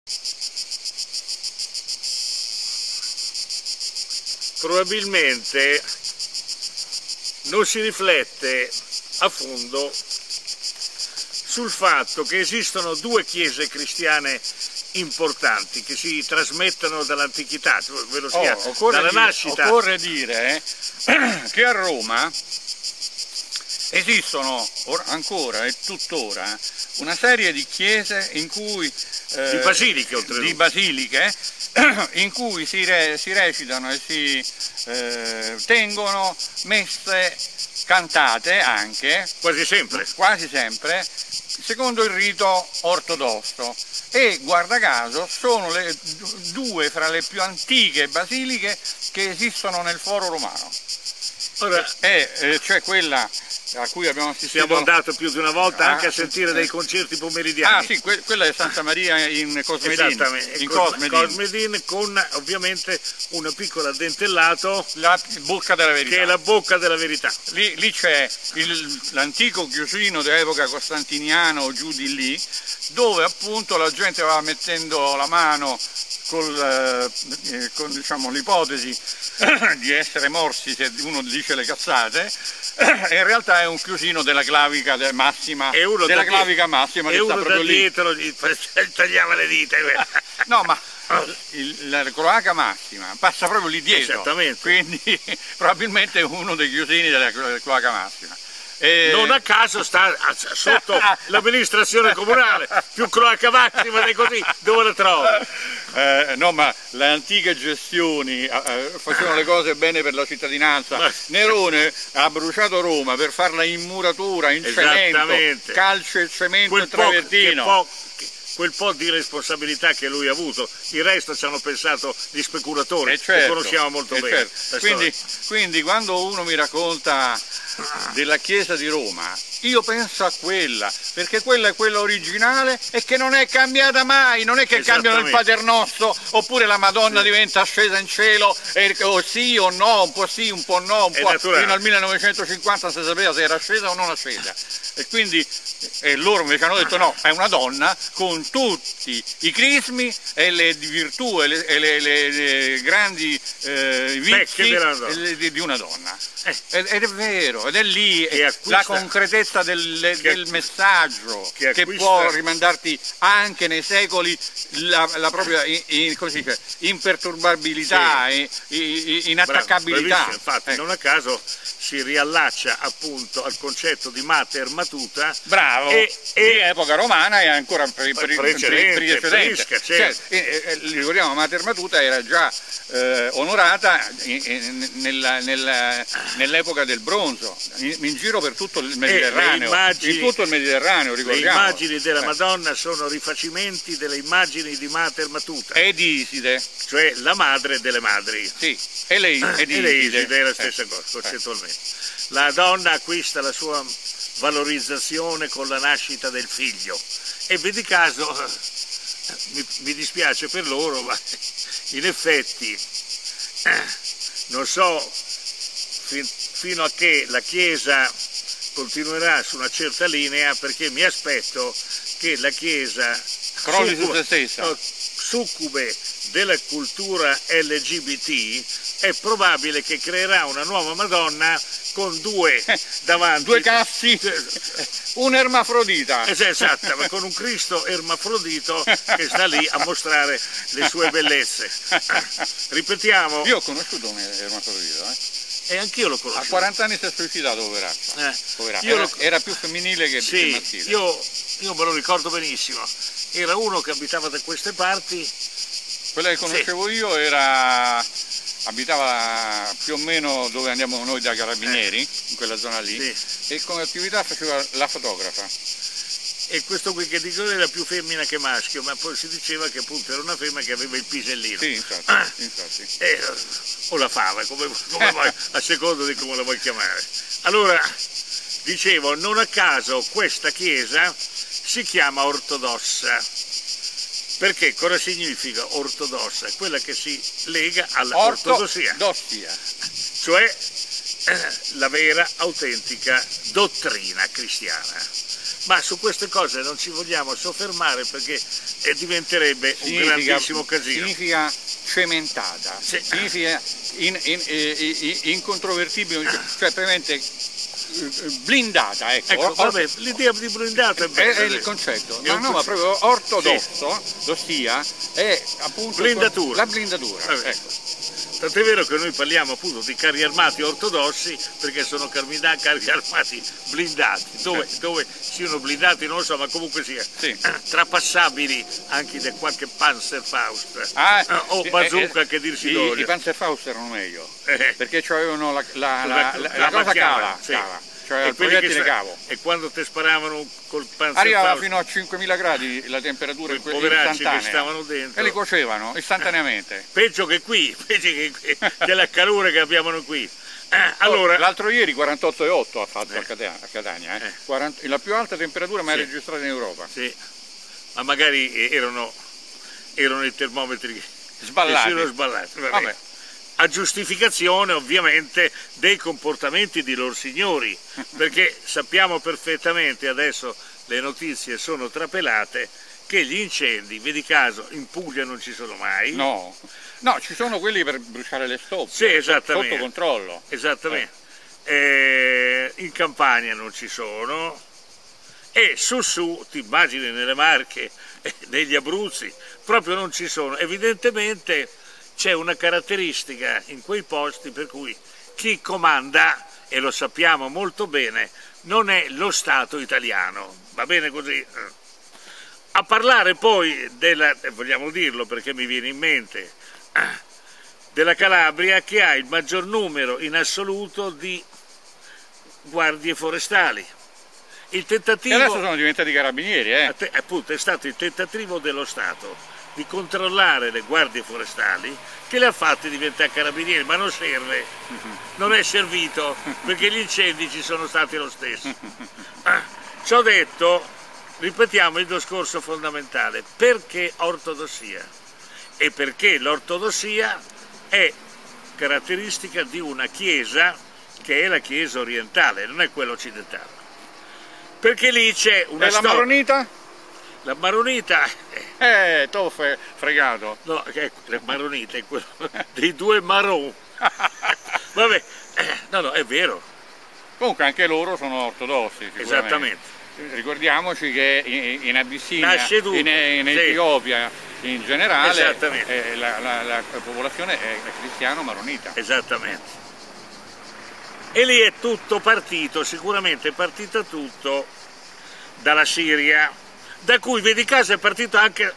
probabilmente non si riflette a fondo sul fatto che esistono due chiese cristiane importanti che si trasmettono dall'antichità, ovvero sia dalla nascita. Occorre dire che a Roma esistono ancora e tuttora una serie di chiese in cui di basiliche, oltretutto. Di basiliche in cui si recitano e si tengono messe cantate anche, quasi sempre, secondo il rito ortodosso, e guarda caso sono due fra le più antiche basiliche che esistono nel Foro Romano. Ora, cioè quella a cui abbiamo assistito. Siamo andati più di una volta anche a sentire dei concerti pomeridiani. Ah sì, quella è Santa Maria in Cosmedin. Esattamente, in Cosmedin, con ovviamente un piccolo addentellato, la bocca della verità. Che è la bocca della verità. Lì c'è l'antico chiosino dell'epoca costantiniana o giù di lì, dove appunto la gente va mettendo la mano con diciamo, l'ipotesi di essere morsi se uno dice le cazzate, e in realtà è un chiusino della clavica massima, e uno clavica massima, e che sta uno proprio da dietro gli tagliava le dita. No, ma la cloaca massima passa proprio lì dietro. Esattamente. Quindi probabilmente è uno dei chiusini della cloaca massima. Non a caso sta sotto l'amministrazione comunale, più cloaca massima di così, dove la trovi? No, ma le antiche gestioni facevano le cose bene per la cittadinanza. Nerone ha bruciato Roma per farla in muratura, in cemento, calce e cemento e travertino. Quel po' di responsabilità che lui ha avuto, il resto ci hanno pensato gli speculatori, certo, che conosciamo molto bene. Certo. Quindi quando uno mi racconta della chiesa di Roma, io penso a quella, perché quella è quella originale e che non è cambiata mai, non è che cambiano il Paternoster oppure la Madonna diventa ascesa in cielo, o sì o no, un po' sì, un po' no, fino al 1950 si sapeva se era ascesa o non ascesa, e quindi loro invece hanno detto no, è una donna con tutti i crismi e le virtù e le grandi vizi di una donna. Ed è vero, ed è lì la concretezza del messaggio che può rimandarti anche nei secoli la propria imperturbabilità, inattaccabilità. Bravissimo, infatti non a caso si riallaccia appunto al concetto di Mater Matuta. Bravo, di epoca romana e ancora precedente. Ricordiamo, Mater Matuta era già onorata nell'epoca del bronzo, in giro per tutto il Mediterraneo, ricordiamo. Le immagini della Madonna sono rifacimenti delle immagini di Mater Matuta. E di Iside. Cioè la madre delle madri. Sì, e le Iside è la stessa cosa, concettualmente. La donna acquista la sua valorizzazione con la nascita del figlio. E vedi caso, mi dispiace per loro, ma in effetti non so fino a che la Chiesa continuerà su una certa linea, perché mi aspetto che la Chiesa crolli su se stessa. Succube della cultura LGBT, è probabile che creerà una nuova Madonna con due davanti. Due cazzi, un ermafrodita. Esatto, ma con un Cristo ermafrodito che sta lì a mostrare le sue bellezze. Ripetiamo. Io ho conosciuto un ermafrodita, E anch'io lo conosco. A 40 anni si è suicidato, poveraccio. Era più femminile che maschile. Io me lo ricordo benissimo. Era uno che abitava da queste parti. Quella che conoscevo io abitava più o meno dove andiamo noi da Carabinieri, in quella zona lì, e come attività faceva la fotografa. E questo qui che dico era più femmina che maschio, ma poi si diceva che appunto era una femmina che aveva il pisellino. Sì, infatti. O la fava, come vuoi, a secondo di come la vuoi chiamare. Allora, dicevo, non a caso questa chiesa si chiama ortodossa. Perché cosa significa ortodossa? Quella che si lega all'ortodossia. Cioè la vera, autentica dottrina cristiana. Ma su queste cose non ci vogliamo soffermare perché e diventerebbe un grandissimo casino. Significa cementata, Sì. significa incontrovertibile, cioè praticamente blindata, Ecco, vabbè, l'idea di blindato è il concetto, ma proprio ortodosso, ossia è appunto Blindatura. la blindatura. Ecco. Tant'è vero che noi parliamo appunto di carri armati ortodossi perché sono carri armati blindati, dove siano blindati non lo so, ma comunque sia trapassabili anche da qualche Panzerfaust o bazooka che dirsi d'olio. I Panzerfaust erano meglio, perché avevano la cosa cava. Cioè il proiettile cavo. E quando ti sparavano col Panzerfaust arrivava fino a 5000 gradi la temperatura istantanea, che stavano dentro e li cuocevano istantaneamente. Peggio che qui, della calore che abbiamo qui. Allora, l'altro ieri 48,8 ha fatto a Catania, la più alta temperatura mai registrata in Europa. Sì, ma magari erano i termometri sballati. Vabbè. A giustificazione ovviamente dei comportamenti di loro signori, perché sappiamo perfettamente, adesso le notizie sono trapelate, che gli incendi, vedi caso, in Puglia non ci sono mai. No, ci sono quelli per bruciare le stoppie, sì, esattamente, sotto controllo. Esattamente. In Campania non ci sono, e su, ti immagini nelle Marche, negli Abruzzi, proprio non ci sono. Evidentemente c'è una caratteristica in quei posti per cui chi comanda, e lo sappiamo molto bene, non è lo Stato italiano, va bene così? A parlare poi vogliamo dirlo perché mi viene in mente, della Calabria, che ha il maggior numero in assoluto di guardie forestali. Il tentativo, e adesso sono diventati carabinieri, appunto, è stato il tentativo dello Stato di controllare le guardie forestali che le ha fatte diventare carabinieri, ma non serve, non è servito, perché gli incendi ci sono stati lo stesso. Ciò detto, ripetiamo il discorso fondamentale: perché ortodossia? E perché l'ortodossia è caratteristica di una chiesa che è la chiesa orientale, non è quella occidentale. Perché lì c'è una storia. E la maronita? La maronita... t'ho fregato. No, la maronita è quello dei due marò. Vabbè, no, è vero. Comunque anche loro sono ortodossi. Esattamente. Ricordiamoci che in Abissinia, in Etiopia in generale, la popolazione è cristiano-maronita. Esattamente. E lì è tutto partito, sicuramente è partito tutto dalla Siria, da cui, vedi caso, è partito anche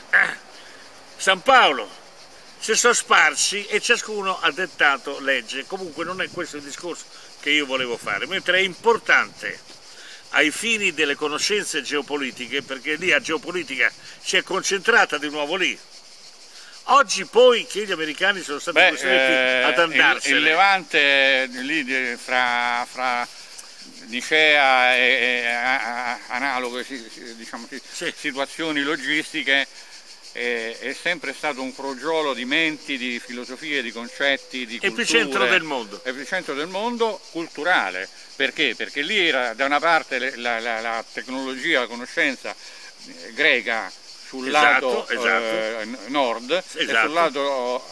San Paolo. Si sono sparsi e ciascuno ha dettato legge. Comunque non è questo il discorso che io volevo fare, mentre è importante ai fini delle conoscenze geopolitiche, perché lì la geopolitica si è concentrata di nuovo lì. Oggi poi che gli americani sono stati costretti ad andarsene. Il Levante, lì fra Nicea e analoghe situazioni logistiche, è sempre stato un crogiolo di menti, di filosofie, di concetti, di culture. Epicentro del mondo. Epicentro del mondo culturale. Perché? Perché lì era da una parte la tecnologia, la conoscenza greca sul lato nord, e sul lato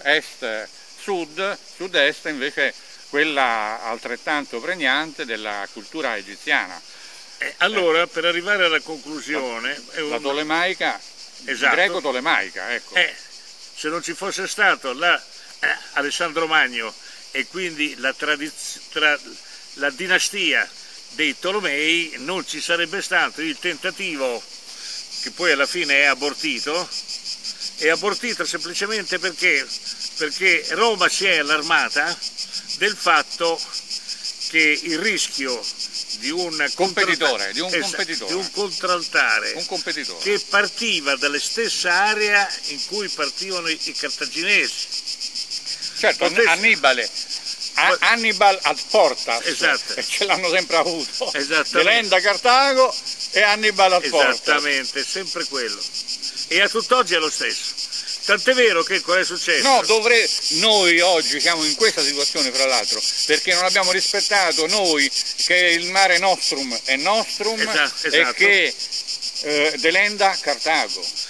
sud-est invece quella altrettanto pregnante della cultura egiziana. Allora, per arrivare alla conclusione... La tolemaica, greco-tolemaica, ecco. Se non ci fosse stato Alessandro Magno e quindi la dinastia dei Tolomei, non ci sarebbe stato il tentativo, che poi alla fine è abortito semplicemente perché Roma si è allarmata del fatto che il rischio di un competitore, un contraltare che partiva dalle stesse aree in cui partivano i cartaginesi. Certo, Hannibal ad portas, esatto. Ce l'hanno sempre avuto, Delenda Cartago e Hannibal ad portas. Esattamente, sempre quello. E a tutt'oggi è lo stesso. Tant'è vero che cosa è successo? No, noi oggi siamo in questa situazione, fra l'altro, perché non abbiamo rispettato noi che il mare nostrum è nostrum, esatto. e che delenda Cartago.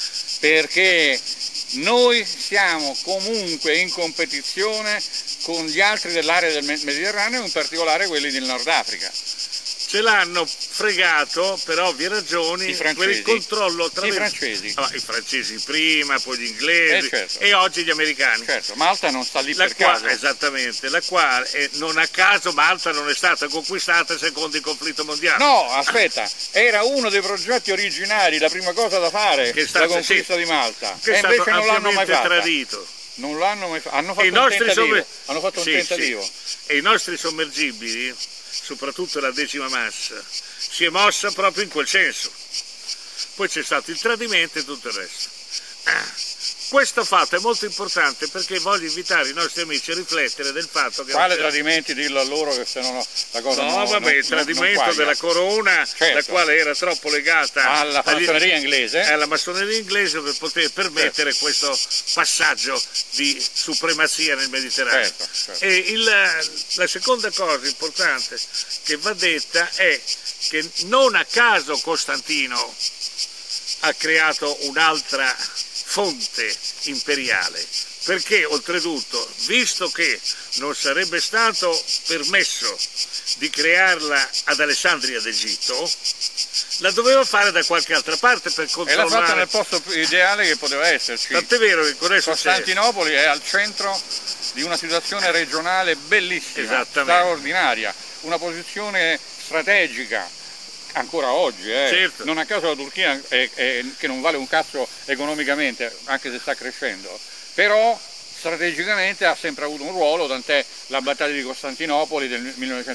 perché noi siamo comunque in competizione con gli altri dell'area del Mediterraneo, in particolare quelli del Nord Africa. Ce l'hanno fregato per ovvie ragioni per il controllo tra i francesi. I francesi prima, poi gli inglesi certo. E oggi gli americani. Certo, Malta non sta lì per caso. Esattamente, la quale non a caso Malta non è stata conquistata secondo il conflitto mondiale. No, aspetta, era uno dei progetti originari, la prima cosa da fare, la conquista di Malta. Che e invece non l'hanno mai fatta. Tradito. Non l'hanno mai fatto. Hanno fatto un tentativo. Sì. E i nostri sommergibili, soprattutto la 10ª Massa, si è mossa proprio in quel senso. Poi c'è stato il tradimento e tutto il resto. Questo fatto è molto importante perché voglio invitare i nostri amici a riflettere del fatto che... Quale tradimenti? Dillo a loro che se no la cosa il tradimento della corona, certo, la quale era troppo legata alla massoneria inglese. Alla massoneria inglese per poter permettere questo passaggio di supremazia nel Mediterraneo. Certo. E la seconda cosa importante che va detta è che non a caso Costantino ha creato un'altra fonte imperiale, perché oltretutto, visto che non sarebbe stato permesso di crearla ad Alessandria d'Egitto, la doveva fare da qualche altra parte per controllare. E l'ha fatta nel posto più ideale che poteva esserci. Tant'è vero che Costantinopoli è al centro di una situazione regionale bellissima, straordinaria, una posizione strategica. Ancora oggi, certo. Non a caso la Turchia che non vale un cazzo economicamente, anche se sta crescendo, però strategicamente ha sempre avuto un ruolo, tant'è la battaglia di Costantinopoli del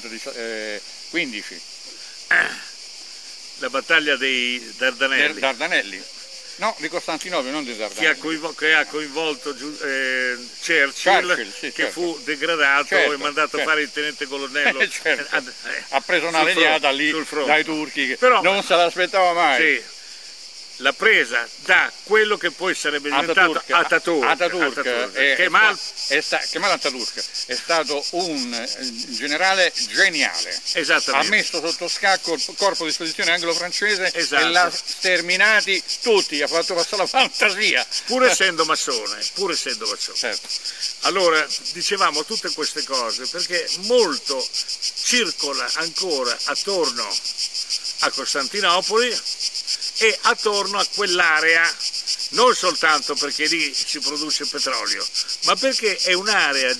1915. La battaglia dei Dardanelli. No, di Costantinopoli, non di Dardanelli. Che ha coinvolto Churchill, sì, che fu degradato e mandato a fare il tenente colonnello. Certo. Ha preso una legnata lì dai turchi, che però, non se l'aspettava mai. Sì. L'ha presa da quello che poi sarebbe diventato Ataturk. Kemal Ataturk è stato un generale geniale. Esattamente. Ha messo sotto scacco il corpo di spedizione anglo-francese e esatto, l'ha sterminati tutti, gli ha fatto passare la fantasia. Pur essendo massone. Certo. Allora, dicevamo tutte queste cose perché molto circola ancora attorno a Costantinopoli e attorno a quell'area, non soltanto perché lì si produce petrolio, ma perché è un'area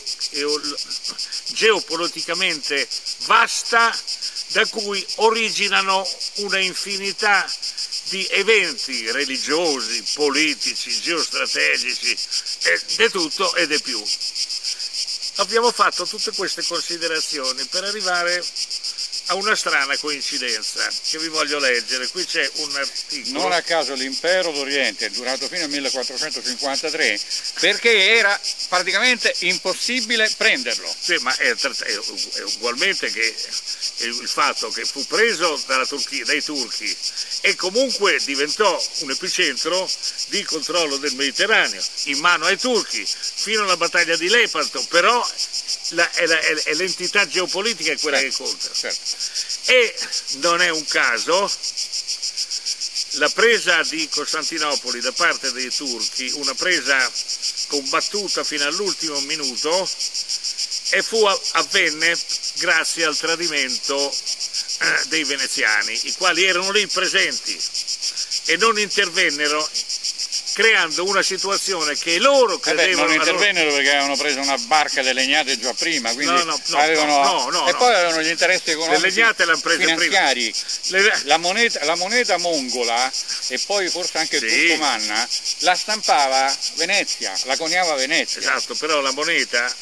geopoliticamente vasta da cui originano una infinità di eventi religiosi, politici, geostrategici, di tutto e di più. Abbiamo fatto tutte queste considerazioni per arrivare a una strana coincidenza che vi voglio leggere. Qui c'è un articolo. Non a caso l'impero d'Oriente è durato fino al 1453 perché era praticamente impossibile prenderlo. Sì, ma è ugualmente che il fatto che fu preso dalla Turchia, dai turchi, e comunque diventò un epicentro di controllo del Mediterraneo in mano ai turchi fino alla battaglia di Lepanto, però è l'entità geopolitica è quella che conta. Certo. E non è un caso la presa di Costantinopoli da parte dei turchi, una presa combattuta fino all'ultimo minuto, e avvenne grazie al tradimento dei veneziani, i quali erano lì presenti e non intervennero, creando una situazione che loro credevano... non intervennero perché avevano preso una barca delle legnate già prima, quindi no, poi avevano gli interessi economici, le legnate l'hanno prese finanziari. Prima. La moneta mongola e poi forse anche turcomanna la stampava Venezia, la coniava Venezia. Esatto, però la moneta,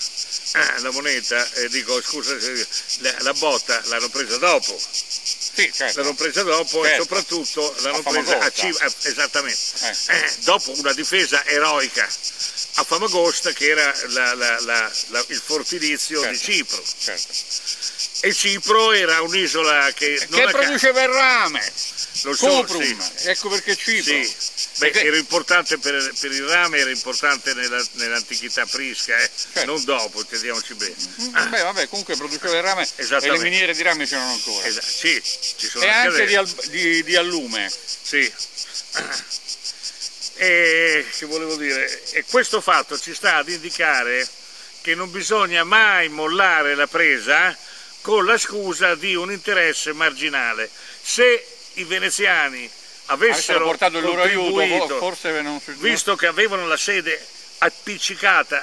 la botta l'hanno presa dopo. Sì, certo. L'hanno presa dopo, certo. E soprattutto l'hanno presa a Cipro, esattamente, dopo una difesa eroica a Famagosta, che era il fortilizio, certo, di Cipro. Certo. E Cipro era un'isola che produceva il rame, lo Cuprum, sì. Ecco perché Cipro. Sì. Era importante per il rame, era importante nell'antichità prisca, certo, non dopo, intendiamoci bene. Vabbè, comunque produceva il rame e le miniere di rame c'erano ancora. Sì, ci sono e anche di allume. Sì. E che volevo dire? E questo fatto ci sta ad indicare che non bisogna mai mollare la presa con la scusa di un interesse marginale. Se i veneziani avessero portato il loro aiuto, forse non visto che avevano la sede appiccicata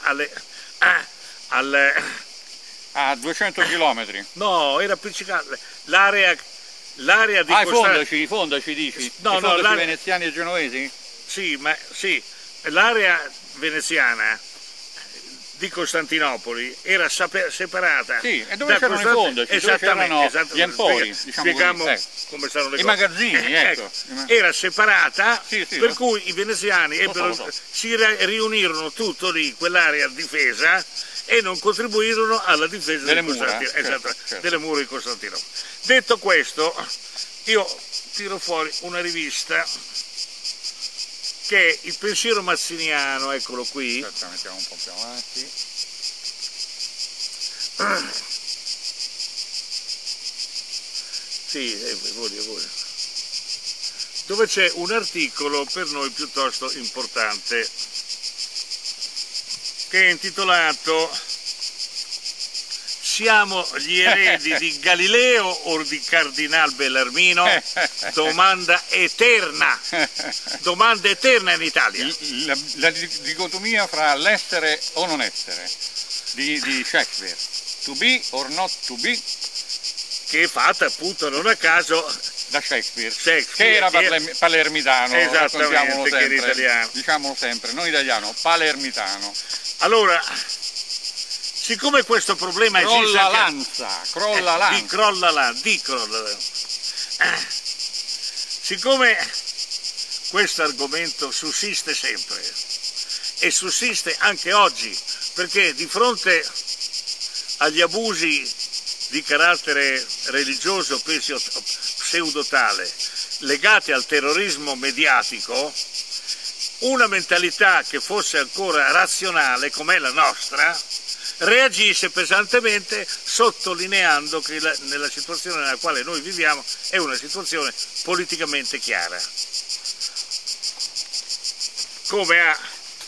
a 200 km. No, era appiccicata l'area di i fondaci dici? No, I fondaci veneziani e genovesi? Sì, l'area veneziana di Costantinopoli era separata. Sì, e dove c'erano i fondaci? Dove c'erano gli empori, spieghiamo come stanno le cose. I magazzini, ecco. Era separata, sì, per cui i veneziani si riunirono tutto lì, quell'area difesa, e non contribuirono alla difesa delle mura, certo. Delle mura di Costantinopoli. Detto questo, io tiro fuori una rivista che è Il pensiero mazziniano, eccolo qui. Aspetta, mettiamo un po' più avanti. Sì, voglio. Dove c'è un articolo per noi piuttosto importante, che è intitolato "Siamo gli eredi di Galileo o di Cardinal Bellarmino? Domanda eterna in Italia". La dicotomia fra l'essere o non essere di Shakespeare, to be or not to be, che è fatta appunto non a caso da Shakespeare che era palermitano, esattamente, che era italiano. Diciamolo sempre, non italiano, palermitano. Allora, siccome questo problema esiste crolla lanza. Siccome questo argomento sussiste sempre e sussiste anche oggi, perché di fronte agli abusi di carattere religioso pseudotale legati al terrorismo mediatico, una mentalità che fosse ancora razionale come la nostra reagisce pesantemente, sottolineando che nella situazione nella quale noi viviamo è una situazione politicamente chiara, come ha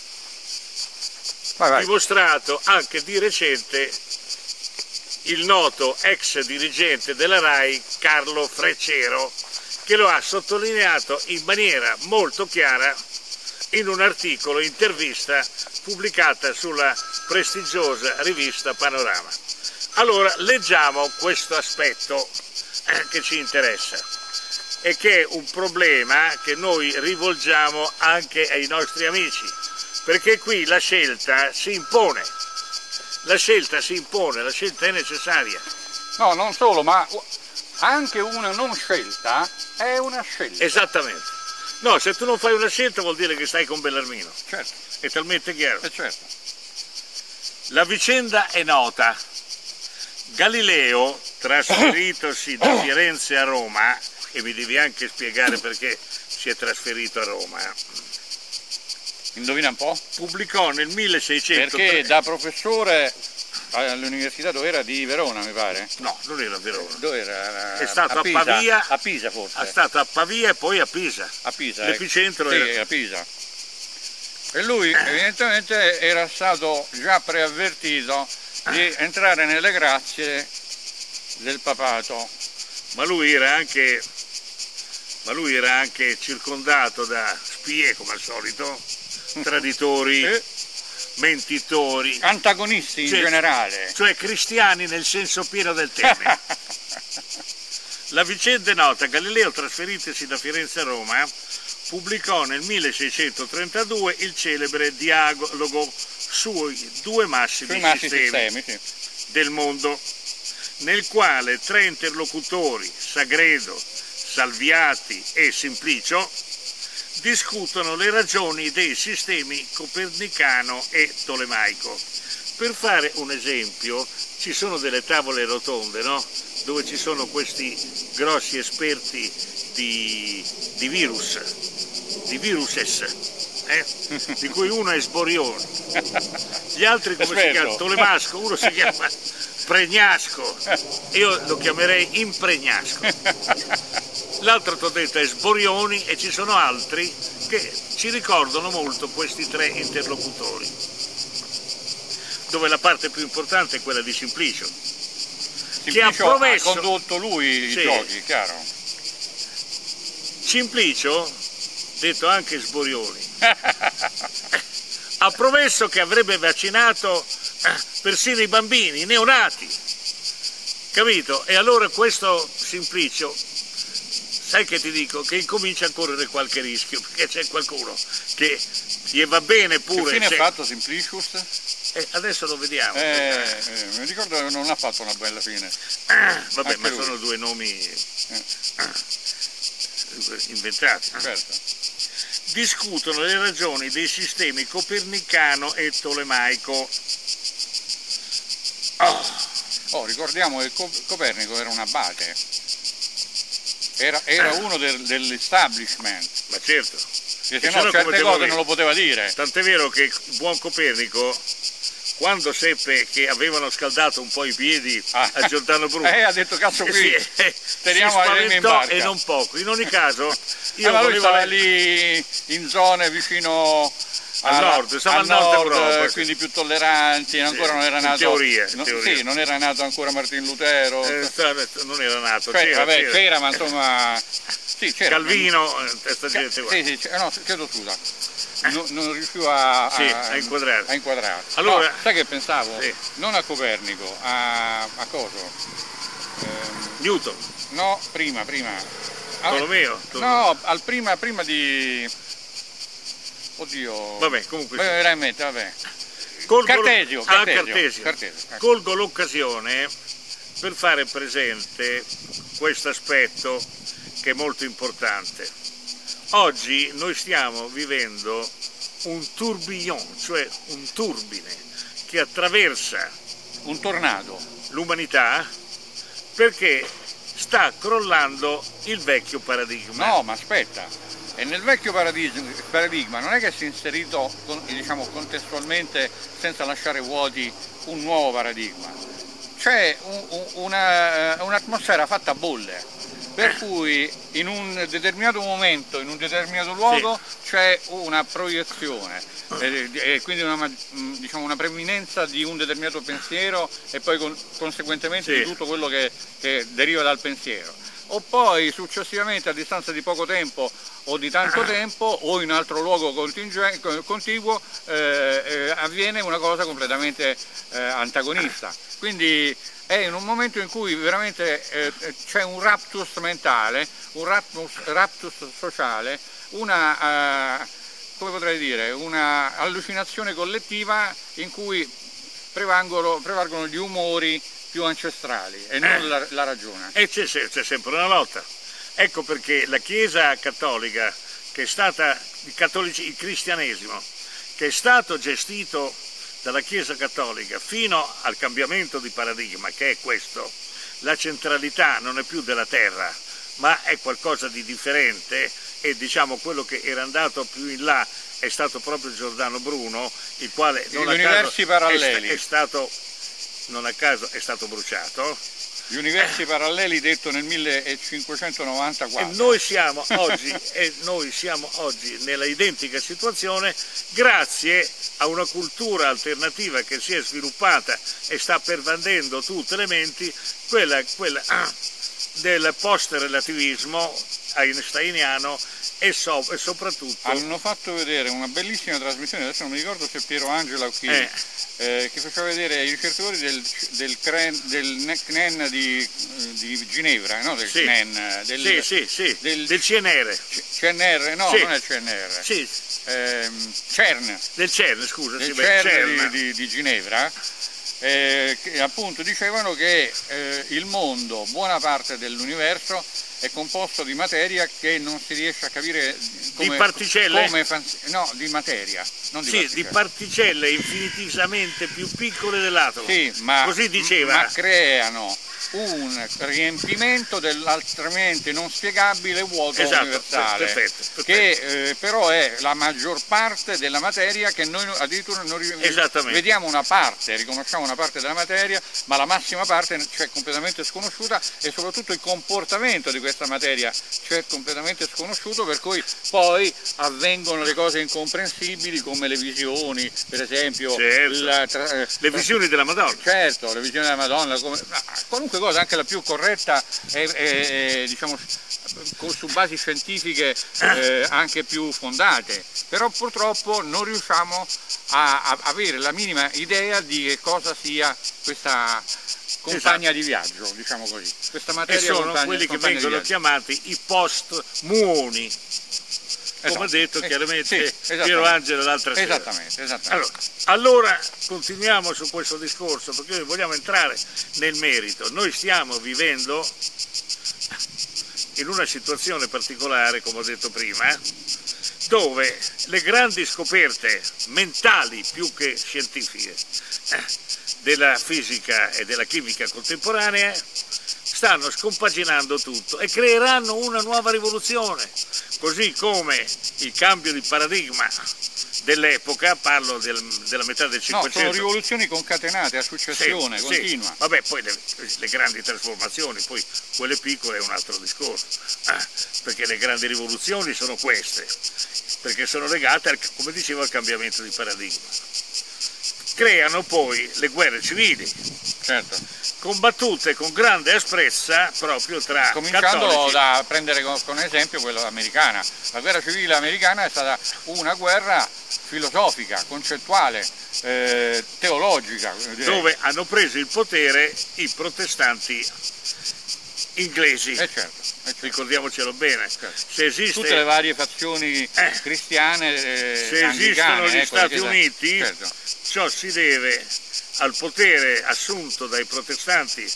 dimostrato anche di recente il noto ex dirigente della RAI Carlo Freccero, che lo ha sottolineato in maniera molto chiara in un articolo, intervista pubblicata sulla prestigiosa rivista Panorama. Allora, leggiamo questo aspetto che ci interessa e che è un problema che noi rivolgiamo anche ai nostri amici, perché qui la scelta si impone, la scelta è necessaria. No, non solo, ma anche una non scelta è una scelta. Esattamente. No, se tu non fai una scelta vuol dire che stai con Bellarmino. Certo. È talmente chiaro. Certo. La vicenda è nota. Galileo, trasferitosi da Firenze a Roma, e mi devi anche spiegare perché si è trasferito a Roma. Indovina un po'? Pubblicò nel 1603. Perché da professore all'università dove era, di Verona, mi pare? No, non era a Verona. Dove era? È stato a Pisa, Pavia. A Pisa forse. È stato a Pavia e poi a Pisa. A Pisa. L'epicentro era a Pisa. E lui evidentemente era stato già preavvertito di entrare nelle grazie del papato. Ma lui era anche circondato da spie, come al solito, traditori, mentitori, antagonisti in generale, cioè cristiani nel senso pieno del termine. La vicenda è nota. Galileo, trasferitosi da Firenze a Roma, pubblicò nel 1632 il celebre dialogo sui due massimi sistemi del mondo, nel quale tre interlocutori, Sagredo, Salviati e Simplicio, discutono le ragioni dei sistemi copernicano e tolemaico. Per fare un esempio, ci sono delle tavole rotonde, no? Dove ci sono questi grossi esperti di viruses, di cui uno è Sborione, gli altri come si chiama? Tolemasco, uno si chiama Pregnasco, io lo chiamerei Impregnasco. L'altro t'ho detto è Sborioni, e ci sono altri che ci ricordano molto questi tre interlocutori, dove la parte più importante è quella di Simplicio, che ha promesso... ha condotto lui i giochi, chiaro. Simplicio, detto anche Sborioni, ha promesso che avrebbe vaccinato persino i bambini, i neonati, capito? E allora questo Simplicio, sai che ti dico? Che incomincia a correre qualche rischio, perché c'è qualcuno che gli va bene pure. Che fine ha fatto Simplicius? Adesso lo vediamo. Mi ricordo che non ha fatto una bella fine. Vabbè, ma sono due nomi inventati. Certo. Discutono le ragioni dei sistemi copernicano e tolemaico. Ricordiamo che Copernico era un abate, era uno dell'establishment. Ma certo. Che se no certe cose non lo poteva dire. Tant'è vero che il buon Copernico, quando seppe che avevano scaldato un po' i piedi a Giordano Bruno, ha detto cazzo qui, teniamo la remme in barca. E non poco. In ogni caso, io lui stava lì in zone vicino al nord Europa, quindi più tolleranti, ancora non era nato. In teoria. Sì, non era nato ancora Martin Lutero. Non era nato. C'era, ma insomma. Sì, c'era. Calvino, questa gente qua. No, chiedo scusa. Non riuscivo a inquadrare. Allora, no, sai che pensavo? Sì. Non a Copernico, a coso? Newton. No, prima. Tolomeo? No, prima di... Oddio. Vabbè, comunque. Verrà in mente, vabbè. Cartesio. Cartesio. Colgo l'occasione per fare presente questo aspetto che è molto importante. Oggi noi stiamo vivendo un tourbillon, cioè un turbine che attraversa un tornado l'umanità, perché sta crollando il vecchio paradigma. No, ma aspetta, e nel vecchio paradigma non è che si è inserito, diciamo, contestualmente, senza lasciare vuoti, un nuovo paradigma. C'è un'atmosfera fatta a bolle. Per cui in un determinato momento, in un determinato luogo, c'è una proiezione e quindi una preminenza di un determinato pensiero e poi conseguentemente di tutto quello che deriva dal pensiero. O poi successivamente, a distanza di poco tempo o di tanto tempo o in un altro luogo contiguo, avviene una cosa completamente antagonista. Quindi è in un momento in cui veramente c'è un raptus mentale, un raptus sociale, come potrei dire, una allucinazione collettiva in cui prevalgono gli umori più ancestrali e non la ragione. E c'è sempre una lotta. Ecco perché la Chiesa cattolica, che è stata il cristianesimo, che è stato gestito dalla Chiesa cattolica fino al cambiamento di paradigma, che è questo: la centralità non è più della terra, ma è qualcosa di differente, e diciamo quello che era andato più in là è stato proprio Giordano Bruno, il quale non a caso è stato bruciato. Gli universi paralleli, detto nel 1594. E noi siamo oggi nella identica situazione grazie a una cultura alternativa che si è sviluppata e sta pervadendo tutte le menti, quella del post-relativismo einsteiniano e soprattutto... Hanno fatto vedere una bellissima trasmissione, adesso non mi ricordo se Piero Angela qui, che faceva vedere i ricercatori del CNEN di Ginevra, no? Del CNEN, del CNR. CNR, no, non è CNR. Sì. CERN. Del CERN, scusa. Del CERN di Ginevra, che appunto dicevano che il mondo, buona parte dell'universo, è composto di materia che non si riesce a capire come... Di particelle? No, di materia, non di particelle. Di particelle infinitesimamente più piccole dell'atomo. Sì, ma, così diceva. Ma creano un riempimento dell'altrimenti non spiegabile vuoto universale, perfetto. Che però è la maggior parte della materia, che noi addirittura non vediamo una parte, riconosciamo una parte della materia, ma la massima parte ci è completamente sconosciuta, e soprattutto il comportamento di questa materia ci è completamente sconosciuto, per cui poi avvengono le cose incomprensibili come le visioni, per esempio, le visioni della Madonna. Certo, le visioni della Madonna, qualunque cosa, anche la più corretta diciamo, su basi scientifiche anche più fondate, però purtroppo non riusciamo a avere la minima idea di che cosa sia questa compagna di viaggio, diciamo così, questa materia. E sono quelli che vengono chiamati i post-muoni, come ha detto chiaramente Piero Angelo l'altra sera. Esattamente. Allora continuiamo su questo discorso, perché noi vogliamo entrare nel merito. Noi stiamo vivendo in una situazione particolare, come ho detto prima, dove le grandi scoperte mentali più che scientifiche della fisica e della chimica contemporanea stanno scompaginando tutto e creeranno una nuova rivoluzione, così come il cambio di paradigma dell'epoca, parlo della metà del Cinquecento. No, sono rivoluzioni concatenate a successione, continua. Vabbè, poi le grandi trasformazioni, poi quelle piccole è un altro discorso, perché le grandi rivoluzioni sono queste, perché sono legate, come dicevo, al cambiamento di paradigma. Creano poi le guerre civili, combattute con grande asprezza proprio tra cominciando cattolici. da prendere con esempio quella americana. La guerra civile americana è stata una guerra filosofica, concettuale, teologica, direi. Dove hanno preso il potere i protestanti inglesi. Certo. Ricordiamocelo bene. Se esiste, tutte le varie fazioni cristiane, se esistono gli Stati Uniti, ciò si deve al potere assunto dai protestanti,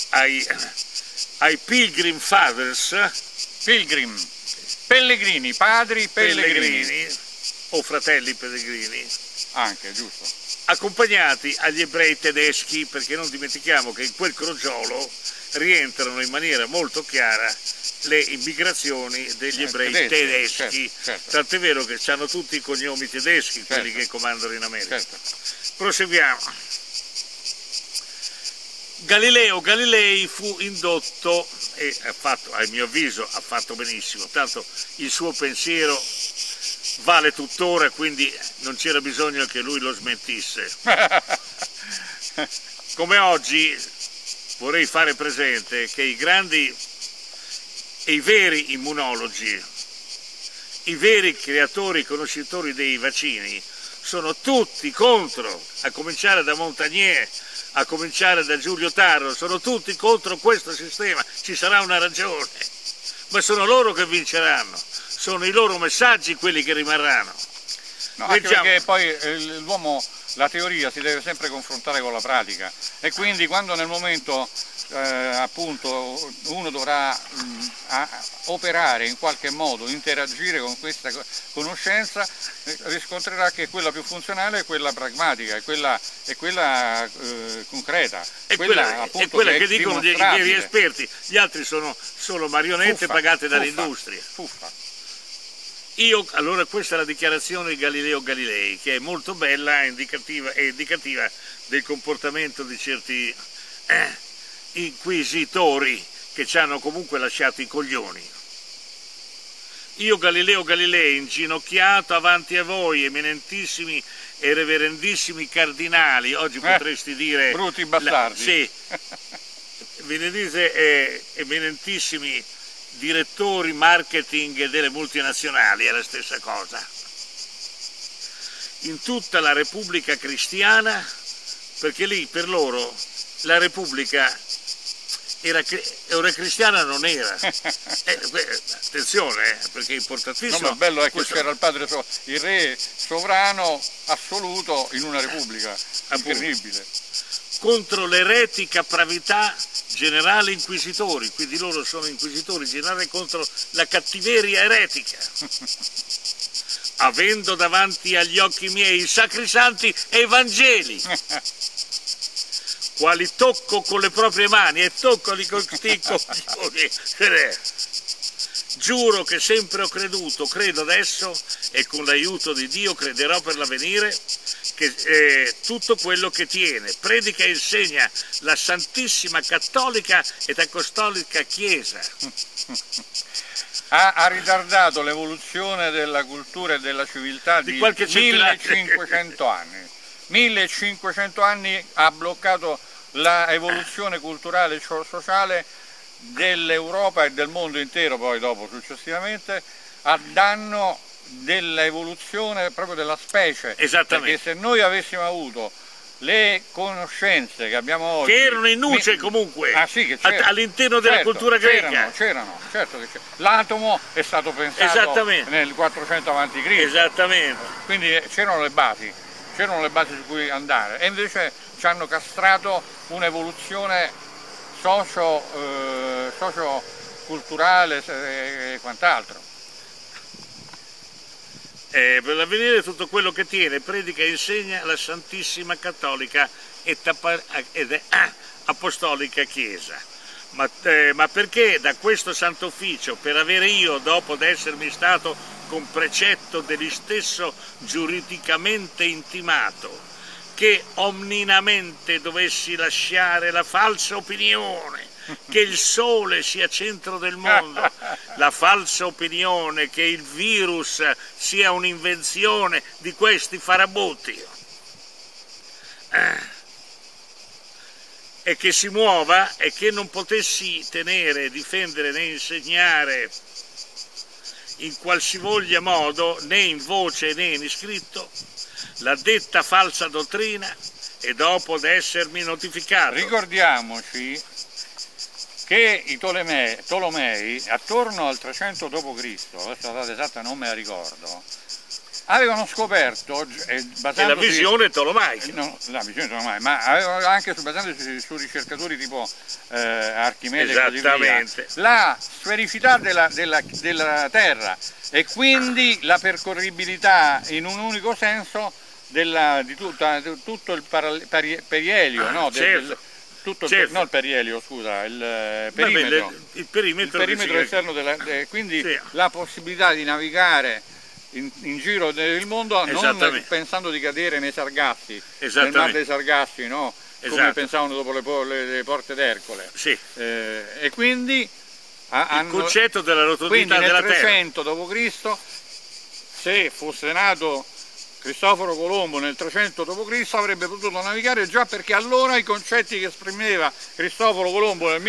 ai Pilgrim Fathers, pellegrini, padri pellegrini, o fratelli pellegrini, anche, giusto, accompagnati agli ebrei tedeschi, perché non dimentichiamo che in quel crogiolo rientrano in maniera molto chiara le immigrazioni degli ebrei tedeschi, tant'è vero che hanno tutti i cognomi tedeschi, quelli che comandano in America. Proseguiamo. Galileo Galilei fu indotto, e a mio avviso ha fatto benissimo, tanto il suo pensiero vale tuttora, quindi non c'era bisogno che lui lo smentisse. Come oggi vorrei fare presente che i grandi e i veri immunologi, i veri creatori e conoscitori dei vaccini, sono tutti contro, a cominciare da Montagnier, a cominciare da Giulio Tarro, sono tutti contro questo sistema. Ci sarà una ragione, ma sono loro che vinceranno, sono i loro messaggi quelli che rimarranno. No, anche perché poi l'uomo, la teoria si deve sempre confrontare con la pratica, e quindi quando nel momento appunto uno dovrà operare in qualche modo, interagire con questa conoscenza, riscontrerà che quella più funzionale è quella pragmatica, è quella concreta, è quella che dicono gli veri esperti, gli altri sono solo marionette pagate dall'industria. Allora questa è la dichiarazione di Galileo Galilei, che è molto bella e indicativa del comportamento di certi inquisitori che ci hanno comunque lasciato i coglioni. Io, Galileo Galilei, inginocchiato avanti a voi, eminentissimi e reverendissimi cardinali, oggi potresti dire brutti bastardi, sì, ve ne dite eminentissimi direttori marketing delle multinazionali, è la stessa cosa, in tutta la Repubblica Cristiana, perché lì per loro la Repubblica era cristiana, non era. Attenzione, perché è importantissimo. No, ma bello è che c'era il padre, il re sovrano assoluto in una repubblica, incredibile. Contro l'eretica pravità generale inquisitori, quindi loro sono inquisitori generali contro la cattiveria eretica. Avendo davanti agli occhi miei i sacri santi evangeli. quali tocco con le proprie mani e toccoli con sti coglioni. Giuro che sempre ho creduto, credo adesso e con l'aiuto di Dio crederò per l'avvenire che tutto quello che tiene, predica e insegna la Santissima Cattolica ed Apostolica Chiesa. Ha ritardato l'evoluzione della cultura e della civiltà di qualche 1500 anni. 1500 anni ha bloccato l'evoluzione culturale e sociale dell'Europa e del mondo intero, poi dopo successivamente, a danno dell'evoluzione proprio della specie. Esattamente. Perché se noi avessimo avuto le conoscenze che abbiamo oggi, che erano in nuce comunque sì, all'interno della cultura greca, c'erano, certo che c'erano. L'atomo è stato pensato nel 400 a.C. Esattamente. Quindi c'erano le basi su cui andare, e invece ci hanno castrato un'evoluzione socio-culturale e quant'altro. Per l'avvenire tutto quello che tiene, predica e insegna la Santissima Cattolica ed Apostolica Chiesa. Ma perché da questo Santo Ufficio, per avere io, dopo d'essermi stato con precetto degli stesso giuridicamente intimato, che omninamente dovessi lasciare la falsa opinione che il sole sia centro del mondo, la falsa opinione che il virus sia un'invenzione di questi farabutti, e che si muova e che non potessi tenere, difendere né insegnare in qualsivoglia modo, né in voce né in iscritto, la detta falsa dottrina, e dopo d'essermi notificato. Ricordiamoci che i Tolomei attorno al 300 d.C., adesso la data esatta non me la ricordo, avevano scoperto, la visione tolomaica, la visione tolomaica, ma avevano anche basandosi su ricercatori tipo Archimede e così via, la sfericità della Terra e quindi la percorribilità in un unico senso di tutto il perielio, no? Certo. No, il perielio, scusa, il perimetro. Il perimetro esterno quindi sì, la possibilità di navigare in giro nel mondo non pensando di cadere nei Sargassi, nel mar dei Sargassi, no? Come pensavano dopo le porte d'Ercole. Sì. E quindi il concetto della rotondità della Terra. Nel 300 d.C., se fosse nato Cristoforo Colombo nel 300 d.C. avrebbe potuto navigare, già perché allora i concetti che esprimeva Cristoforo Colombo nel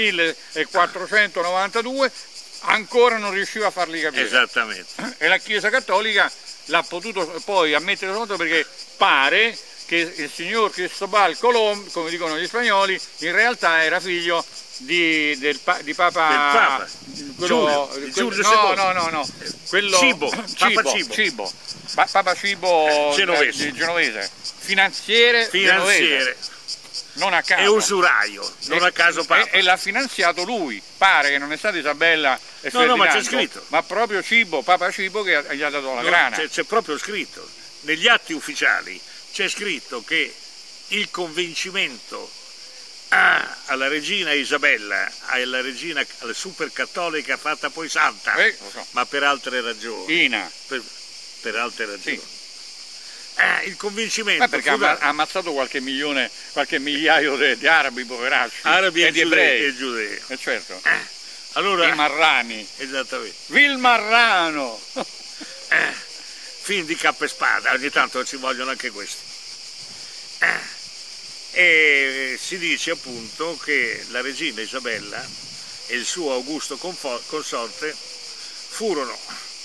1492 ancora non riusciva a farli capire. Esattamente. E la Chiesa Cattolica l'ha potuto poi ammettere sotto, perché pare che il signor Cristobal Colombo, come dicono gli spagnoli, in realtà era figlio di Papa Giulio no, quello Cibo, Papa Cibo genovese, finanziere. Genovese. Non a caso. E usuraio, non a caso Papa. E l'ha finanziato lui, pare che non è stata Isabella e Ferdinando, ma c'è scritto. Ma proprio Papa Cibo che gli ha dato la grana. C'è proprio scritto, negli atti ufficiali c'è scritto che il convincimento alla regina Isabella, alla super cattolica fatta poi santa, so, ma per altre ragioni. Per altre ragioni. Sì. Il convincimento. Perché ha ammazzato qualche migliaio di arabi, poveracci. Arabi e di ebrei. E giudei. Certo. Allora, i marrani. Esattamente. Vil marrano! Fin di cappa e spada, ogni tanto ci vogliono anche questi. E si dice appunto che la regina Isabella e il suo augusto consorte furono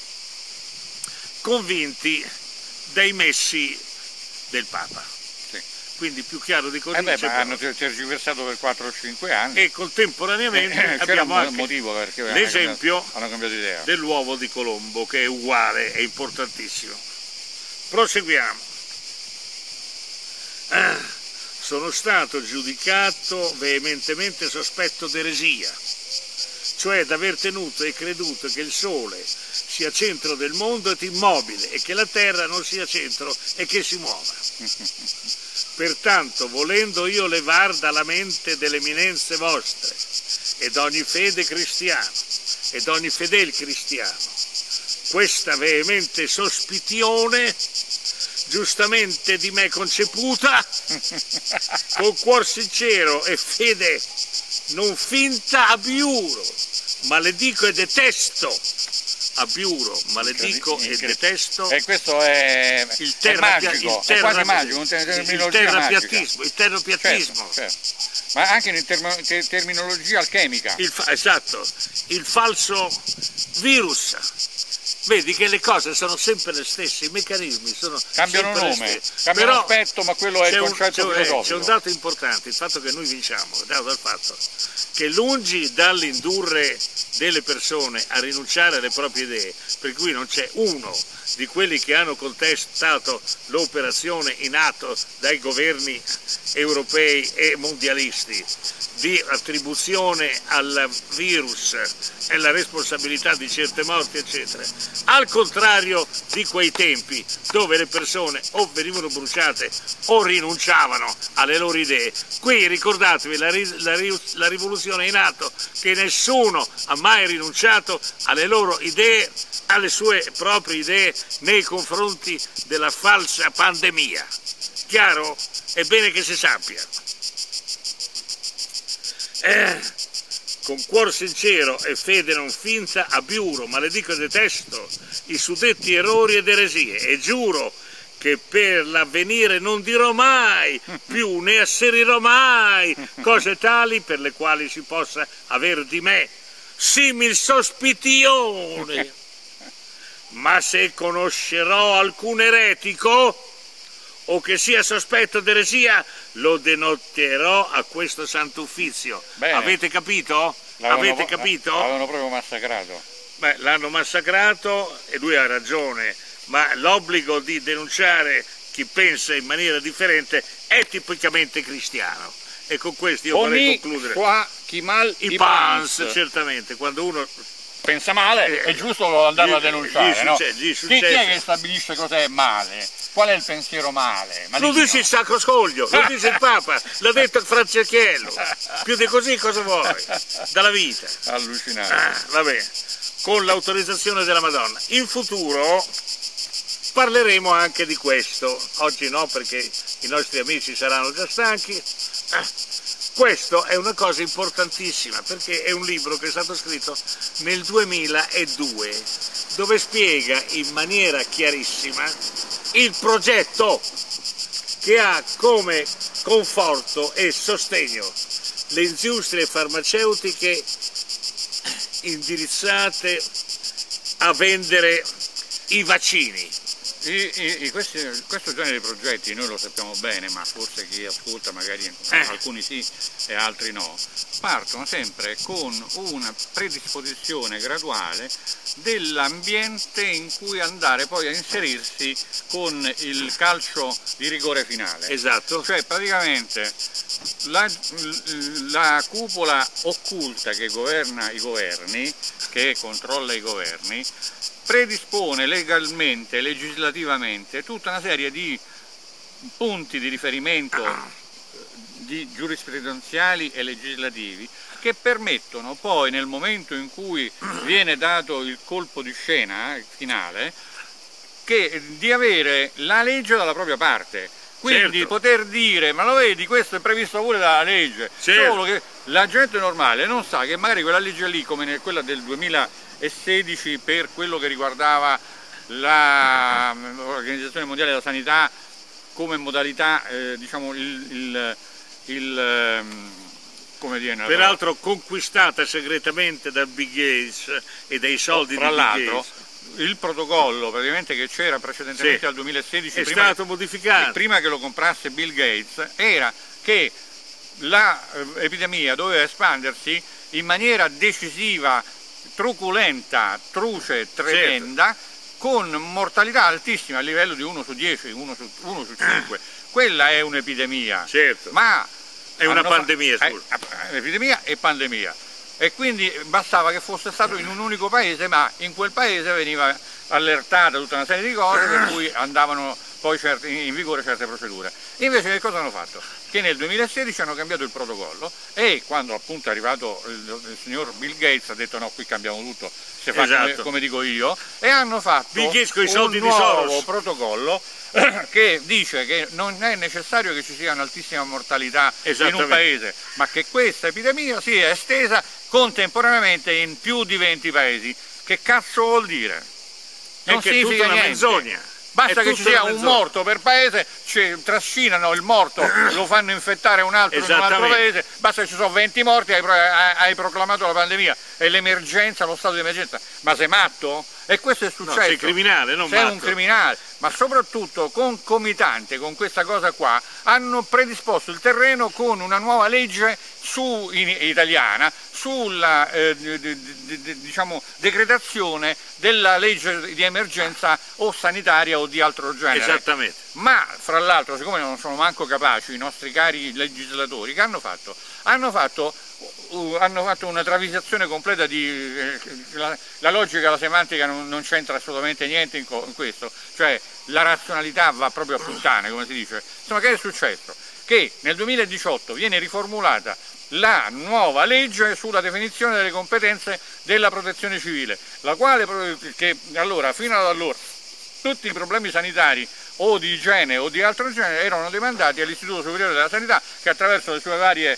convinti dai messi del Papa. Sì. Quindi più chiaro di così. Ma hanno tergiversato per 4 o 5 anni. E contemporaneamente abbiamo anche motivo perché l'esempio hanno cambiato idea dell'uovo di Colombo, che è uguale, è importantissimo. Proseguiamo. Sono stato giudicato veementemente sospetto d'eresia, cioè d'aver tenuto e creduto che il Sole sia centro del mondo ed immobile e che la Terra non sia centro e che si muova. Pertanto, volendo io levar dalla mente delle eminenze vostre ed ogni fede cristiano ed ogni fedel cristiano questa veemente sospitione giustamente di me conceputa, con cuor sincero e fede non finta abbiuro, maledico e detesto, abbiuro, maledico e detesto. E questo è il magico, è quasi magico, il terrapiattismo. Certo. Ma anche in terminologia alchemica. Esatto, il falso virus. Vedi che le cose sono sempre le stesse, i meccanismi sono cambiano sempre nome, cambiano aspetto, ma quello è il concetto filosofico. C'è un dato importante, il fatto che noi vinciamo, è dato dal fatto che lungi dall'indurre delle persone a rinunciare alle proprie idee, per cui non c'è uno di quelli che hanno contestato l'operazione in atto dai governi europei e mondialisti di attribuzione al virus e la responsabilità di certe morti, eccetera. Al contrario di quei tempi dove le persone o venivano bruciate o rinunciavano alle loro idee. Qui ricordatevi la rivoluzione in atto, che nessuno ha mai rinunciato alle loro idee, alle sue proprie idee nei confronti della falsa pandemia. Chiaro? È bene che si sappia. Con cuor sincero e fede non finta abbiuro, maledico e detesto i suddetti errori ed eresie e giuro che per l'avvenire non dirò mai più né asserirò mai cose tali per le quali si possa aver di me simil sospitione. Ma se conoscerò alcun eretico o che sia sospetto d'eresia, lo denotterò a questo santo uffizio. Bene. Avete capito? Avete capito? L'avevano proprio massacrato. Beh, l'hanno massacrato e lui ha ragione, ma l'obbligo di denunciare chi pensa in maniera differente è tipicamente cristiano. E con questo io vorrei concludere. I pans, certamente, quando uno pensa male è giusto andarlo a denunciare, no? Chi è che stabilisce cos'è male? Qual è il pensiero male? Lo dice il Sacro Scoglio, lo dice il Papa, l'ha detto Franceschiello. Più di così cosa vuoi? Dalla vita. Allucinante. Va bene, con l'autorizzazione della Madonna. In futuro parleremo anche di questo. Oggi no, perché i nostri amici saranno già stanchi. Questo è una cosa importantissima, perché è un libro che è stato scritto nel 2002, dove spiega in maniera chiarissima il progetto che ha come conforto e sostegno le industrie farmaceutiche indirizzate a vendere i vaccini. Questo genere di progetti noi lo sappiamo bene, ma forse chi ascolta magari alcuni sì e altri no, partono sempre con una predisposizione graduale dell'ambiente in cui andare poi a inserirsi con il calcio di rigore finale. Esatto. Cioè praticamente la cupola occulta che governa i governi, che controlla i governi, predispone legalmente, legislativamente, tutta una serie di punti di riferimento di giurisprudenziali e legislativi che permettono poi, nel momento in cui viene dato il colpo di scena finale, di avere la legge dalla propria parte. Quindi poter dire, ma lo vedi, questo è previsto pure dalla legge, solo che la gente normale non sa che magari quella legge lì, come quella del 2016 per quello che riguardava l'Organizzazione Mondiale della Sanità come modalità, diciamo, come dire, peraltro conquistata segretamente da Bill Gates e dai soldi di Bill Gates. Il protocollo praticamente che c'era precedentemente al 2016 è stato modificato prima che lo comprasse Bill Gates, era che l'epidemia doveva espandersi in maniera decisiva, truculenta, truce, tremenda, con mortalità altissima a livello di 1 su 10, 1 su 5. Quella è un'epidemia, ma è una pandemia, epidemia e pandemia. E quindi bastava che fosse stato in un unico paese, ma in quel paese veniva allertata tutta una serie di cose per cui andavano poi in vigore certe procedure. Invece che cosa hanno fatto? Che nel 2016 hanno cambiato il protocollo e quando appunto è arrivato il signor Bill Gates ha detto no, qui cambiamo tutto, si fa come dico io, e hanno fatto un nuovo protocollo che dice che non è necessario che ci sia un'altissima mortalità in un paese, ma che questa epidemia sia estesa contemporaneamente in più di 20 paesi. Che cazzo vuol dire? Non significa niente. Menzogna. Basta che ci sia un morto per paese, trascinano il morto, lo fanno infettare un altro in un altro paese, basta che ci sono 20 morti, hai proclamato la pandemia e l'emergenza, lo stato di emergenza. Ma sei matto? E questo è successo. No, sei criminale, non matto. Sei un criminale, ma soprattutto concomitante con questa cosa qua hanno predisposto il terreno con una nuova legge italiana sulla diciamo, decretazione della legge di emergenza o sanitaria o di altro genere. Esattamente. Ma fra l'altro, siccome non sono manco capaci i nostri cari legislatori, che hanno fatto? Hanno fatto una travisazione completa di la logica, la semantica non c'entra assolutamente niente in questo, cioè la razionalità va proprio a puttane, come si dice. Insomma, che è successo? Che nel 2018 viene riformulata la nuova legge sulla definizione delle competenze della protezione civile, la quale allora fino ad allora tutti i problemi sanitari o di igiene o di altro genere erano demandati all'Istituto Superiore della Sanità, che attraverso le sue varie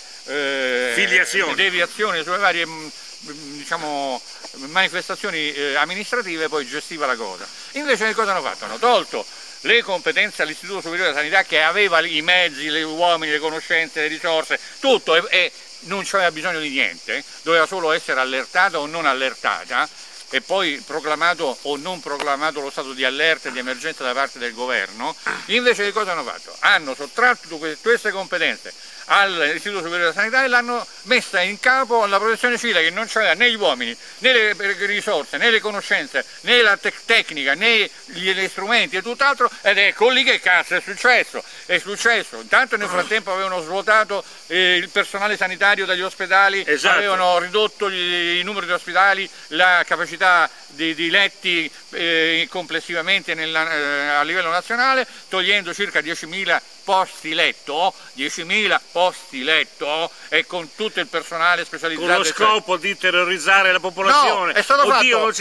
deviazioni, le sue varie diciamo, manifestazioni amministrative poi gestiva la cosa. Invece che cosa hanno fatto? Hanno tolto le competenze all'Istituto Superiore della Sanità, che aveva i mezzi, gli uomini, le conoscenze, le risorse, tutto, e non c'aveva bisogno di niente, doveva solo essere allertata o non allertata, e poi proclamato o non proclamato lo stato di allerta e di emergenza da parte del governo. Invece che cosa hanno fatto? Hanno sottratto queste competenze all'Istituto Superiore della Sanità e l'hanno messa in capo alla protezione civile, che non c'aveva né gli uomini, né le risorse, né le conoscenze, né la tecnica, né gli strumenti e tutt'altro, ed ecco lì che cazzo è successo. È successo, intanto nel frattempo avevano svuotato il personale sanitario dagli ospedali, avevano ridotto i numeri di ospedali, la capacità di letti complessivamente a livello nazionale, togliendo circa 10.000 posti letto, 10.000 posti letto, e con tutto il personale specializzato. Con lo scopo di terrorizzare la popolazione. No, è stato fatto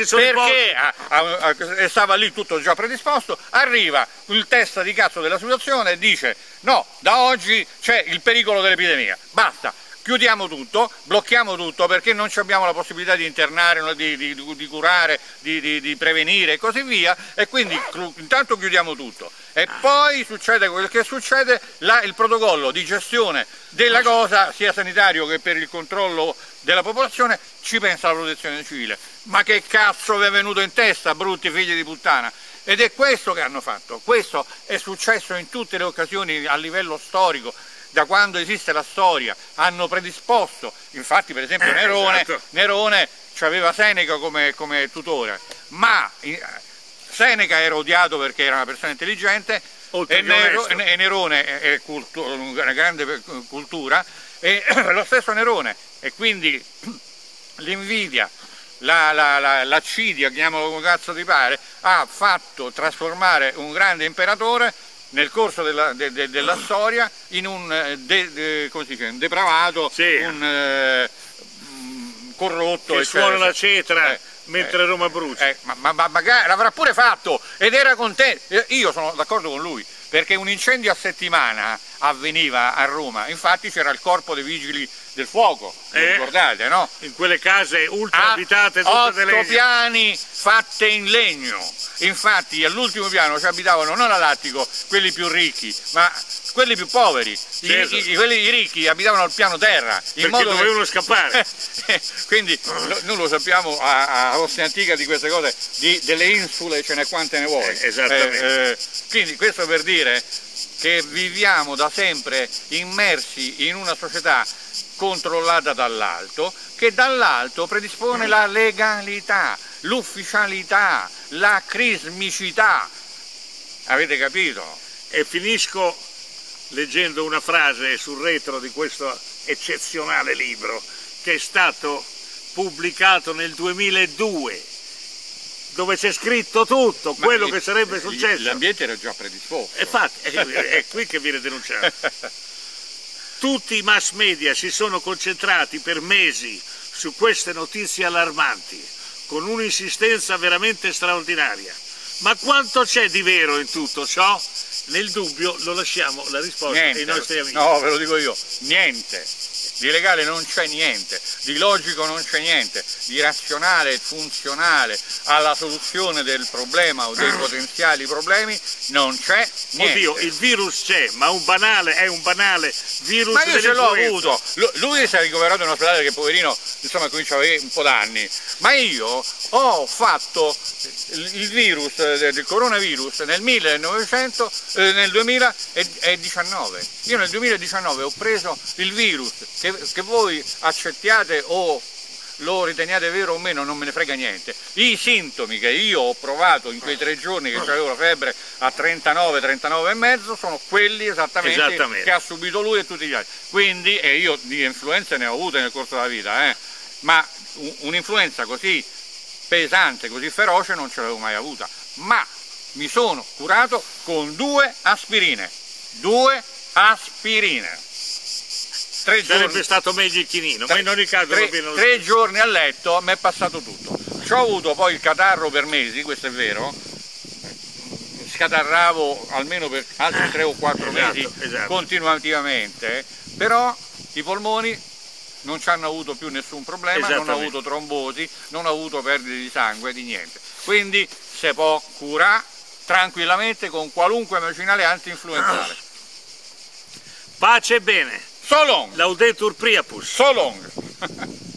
perché stava lì tutto già predisposto, arriva il testa di cazzo della situazione e dice no, da oggi c'è il pericolo dell'epidemia, basta. Chiudiamo tutto, blocchiamo tutto, perché non abbiamo la possibilità di internare, di curare, di prevenire e così via, e quindi intanto chiudiamo tutto. E poi succede quel che succede, il protocollo di gestione della cosa, sia sanitario che per il controllo della popolazione, ci pensa la protezione civile. Ma che cazzo vi è venuto in testa, brutti figli di puttana? Ed è questo che hanno fatto, questo è successo in tutte le occasioni a livello storico. Da quando esiste la storia hanno predisposto, infatti per esempio Nerone aveva Seneca come tutore, ma Seneca era odiato perché era una persona intelligente e Nerone è una grande cultura, e lo stesso Nerone, e quindi l'invidia, l'accidia, chiamiamolo come cazzo ti pare, ha fatto trasformare un grande imperatore nel corso della storia in un depravato, un corrotto, che suona la cetra mentre Roma brucia. Ma magari l'avrà pure fatto ed era contento. Io sono d'accordo con lui, perché un incendio a settimana avveniva a Roma, infatti c'era il corpo dei vigili del fuoco, ricordate, no? In quelle case ultra abitate, tutte 8 piani fatte in legno, infatti all'ultimo piano ci abitavano non all'attico quelli più ricchi, ma quelli più poveri, quelli ricchi abitavano al piano terra, in modo dovevano scappare. Quindi noi lo sappiamo a Ostia Antica di queste cose, delle insule ce n'è quante ne vuoi. Esattamente. Quindi questo per dire che viviamo da sempre immersi in una società controllata dall'alto, che dall'alto predispone la legalità, l'ufficialità, la crismicità. Avete capito? E finisco leggendo una frase sul retro di questo eccezionale libro, che è stato pubblicato nel 2002 dove c'è scritto tutto, quello che sarebbe successo. L'ambiente era già predisposto. Infatti, è qui che viene denunciato. Tutti i mass media si sono concentrati per mesi su queste notizie allarmanti, con un'insistenza veramente straordinaria. Ma quanto c'è di vero in tutto ciò? Nel dubbio lo lasciamo la risposta ai nostri amici. No, ve lo dico io, niente. Di legale non c'è niente, di logico non c'è niente, di razionale e funzionale alla soluzione del problema o dei potenziali problemi non c'è niente. Oddio, il virus c'è, ma è un banale virus. Ma io ce l'ho avuto, lui si è ricoverato in ospedale che poverino, insomma, comincia a avere un po' d'anni, ma io ho fatto il virus, del coronavirus nel 2019. Io nel 2019 ho preso il virus, che voi accettiate o lo riteniate vero o meno non me ne frega niente. I sintomi che io ho provato in quei 3 giorni che avevo la febbre a 39,5 sono quelli esattamente che ha subito lui e tutti gli altri. Quindi, e io di influenze ne ho avute nel corso della vita, ma un'influenza così pesante, così feroce non ce l'avevo mai avuta. Ma mi sono curato con 2 aspirine. 2 aspirine. Sarebbe stato meglio il chinino, ma in ogni caso 3 giorni a letto mi è passato tutto. Ci ho avuto poi il catarro per mesi, questo è vero, scatarravo almeno per altri 3 o 4 mesi continuativamente, però i polmoni non ci hanno avuto più nessun problema, non ho avuto trombosi, non ho avuto perdite di sangue, di niente. Quindi si può curare tranquillamente con qualunque medicinale antinfluenzale. Pace e bene. So long. Laudetur Priapus. So long.